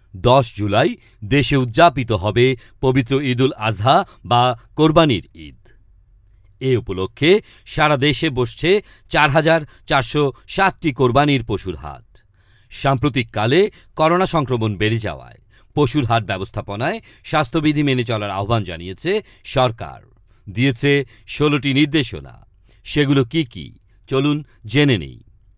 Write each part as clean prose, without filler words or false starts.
10 জুলাই দেশে উদযাপিত হবে পবিত্র ঈদুল আজহা বা কোরবানির ঈদ। এ উপলক্ষে সারা দেশে বসছে ৪,৪০৭টি কোরবানির পশুর হাট। সাম্প্রতিককালে করোনা সংক্রমণ বেড়ে যাওয়ায় পশুর হাট ব্যবস্থাপনায় স্বাস্থ্যবিধি মেনে চলার আহ্বান জানিয়েছে সরকার। দিয়েছে ১৬টি নির্দেশনা। সেগুলো কি কি চলুন জেনে নেই।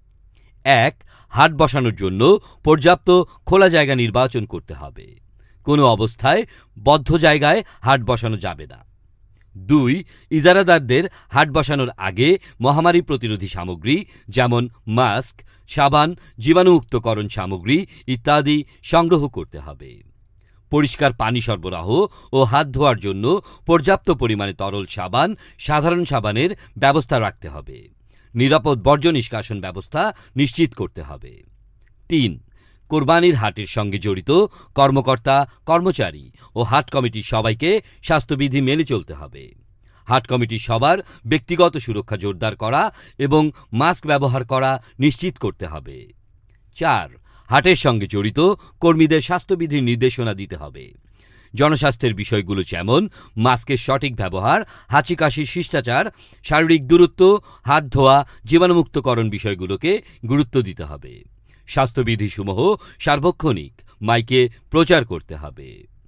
১. হাট বসানোর জন্য পর্যাপ্ত খোলা জায়গা নির্বাচন করতে হবে। কোনো অবস্থায় বদ্ধ জায়গায় হাট বসানো যাবে না। ২. ইজারাদারদের হাট বসানোর আগে মহামারী প্রতিরোধী সামগ্রী যেমন মাস্ক, সাবান, জীবাণুমুক্তকরণ সামগ্রী ইত্যাদি সংগ্রহ করতে হবে। পরিষ্কার পানি সরবরাহ ও হাত ধোয়ার জন্য পর্যাপ্ত পরিমাণে তরল সাবান, সাধারণ সাবানের ব্যবস্থা রাখতে হবে। নিরাপদ বর্জ্য নিষ্কাশন ব্যবস্থা নিশ্চিত করতে হবে। ৩. কোরবানির হাটের সঙ্গে জড়িত কর্মকর্তা, কর্মচারী ও হাট কমিটির সবাইকে স্বাস্থ্যবিধি মেনে চলতে হবে। হাট কমিটির সবার ব্যক্তিগত সুরক্ষা জোরদার করা এবং মাস্ক ব্যবহার করা নিশ্চিত করতে হবে। ৪. হাটের সঙ্গে জড়িত কর্মীদের স্বাস্থ্যবিধির নির্দেশনা দিতে হবে। জনস্বাস্থ্যের বিষয়গুলো যেমন মাস্কের সঠিক ব্যবহার, হাঁচি কাশির শিষ্টাচার, শারীরিক দূরত্ব, হাত ধোয়া, জীবাণুমুক্তকরণ বিষয়গুলোকে গুরুত্ব দিতে হবে। স্বাস্থ্যবিধিসমূহ সার্বক্ষণিক মাইকে প্রচার করতে হবে।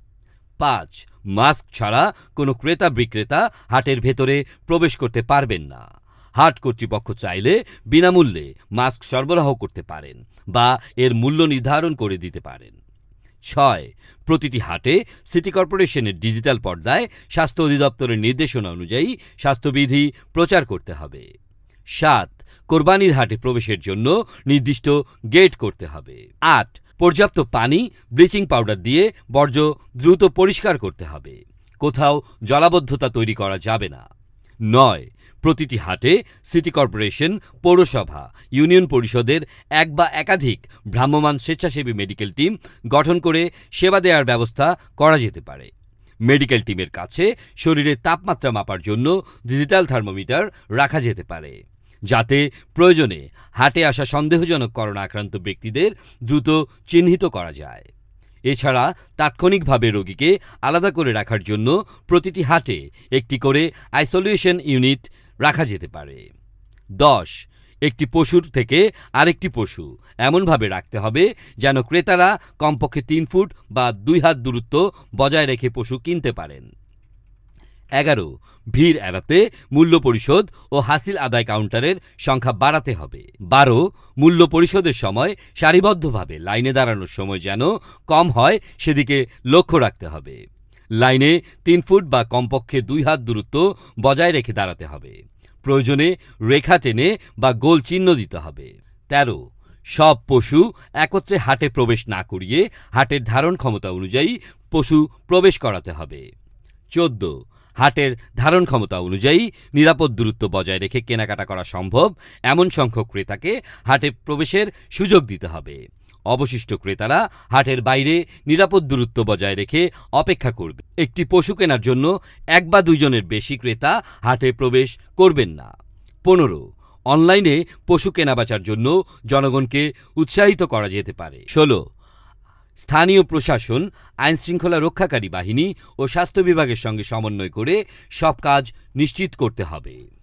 ৫. মাস্ক ছাড়া কোনো ক্রেতা বিক্রেতা হাটের ভেতরে প্রবেশ করতে পারবেন না। হাট কর্তৃপক্ষ চাইলে বিনামূল্যে মাস্ক সরবরাহ করতে পারেন বা এর মূল্য নির্ধারণ করে দিতে পারেন। ৬. প্রতিটি হাটে সিটি কর্পোরেশনের ডিজিটাল পর্দায় স্বাস্থ্য অধিদপ্তরের নির্দেশনা অনুযায়ী স্বাস্থ্যবিধি প্রচার করতে হবে। ৭. কোরবানির হাটে প্রবেশের জন্য নির্দিষ্ট গেট করতে হবে। ৮. পর্যাপ্ত পানি, ব্লিচিং পাউডার দিয়ে বর্জ্য দ্রুত পরিষ্কার করতে হবে। কোথাও জলাবদ্ধতা তৈরি করা যাবে না। ৯. প্রতিটি হাটে সিটি কর্পোরেশন, পৌরসভা, ইউনিয়ন পরিষদের এক বা একাধিক ভ্রাম্যমাণ স্বেচ্ছাসেবী মেডিকেল টিম গঠন করে সেবা দেওয়ার ব্যবস্থা করা যেতে পারে। মেডিকেল টিমের কাছে শরীরের তাপমাত্রা মাপার জন্য ডিজিটাল থার্মোমিটার রাখা যেতে পারে, যাতে প্রয়োজনে হাটে আসা সন্দেহজনক করোনা আক্রান্ত ব্যক্তিদের দ্রুত চিহ্নিত করা যায়। এছাড়া তাৎক্ষণিকভাবে রোগীকে আলাদা করে রাখার জন্য প্রতিটি হাটে একটি করে আইসোলেশন ইউনিট রাখা যেতে পারে। ১০. একটি পশুর থেকে আরেকটি পশু এমনভাবে রাখতে হবে যেন ক্রেতারা কমপক্ষে ৩ ফুট বা ২ হাত দূরত্ব বজায় রেখে পশু কিনতে পারেন। ১১. ভিড় এড়াতে মূল্য পরিশোধ ও হাসিল আদায় কাউন্টারের সংখ্যা বাড়াতে হবে। ১২. মূল্য পরিশোধের সময় সারিবদ্ধভাবে লাইনে দাঁড়ানোর সময় যেন কম হয় সেদিকে লক্ষ্য রাখতে হবে। লাইনে ৩ ফুট বা কমপক্ষে ২ হাত দূরত্ব বজায় রেখে দাঁড়াতে হবে। প্রয়োজনে রেখা টেনে বা গোল চিহ্ন দিতে হবে। ১৩. সব পশু একত্রে হাটে প্রবেশ না করিয়ে হাটের ধারণ ক্ষমতা অনুযায়ী পশু প্রবেশ করাতে হবে। ১৪. হাটের ধারণ ক্ষমতা অনুযায়ী নিরাপদ দূরত্ব বজায় রেখে কেনাকাটা করা সম্ভব এমন সংখ্যক ক্রেতাকে হাটে প্রবেশের সুযোগ দিতে হবে। অবশিষ্ট ক্রেতারা হাটের বাইরে নিরাপদ দূরত্ব বজায় রেখে অপেক্ষা করবে। একটি পশু কেনার জন্য ১ বা ২ জনের বেশি ক্রেতা হাটে প্রবেশ করবেন না। ১৫. অনলাইনে পশু কেনাবেচার জন্য জনগণকে উৎসাহিত করা যেতে পারে। ১৬. স্থানীয় প্রশাসন, আইনশৃঙ্খলা রক্ষাকারী বাহিনী ও স্বাস্থ্য বিভাগের সঙ্গে সমন্বয় করে সব কাজ নিশ্চিত করতে হবে।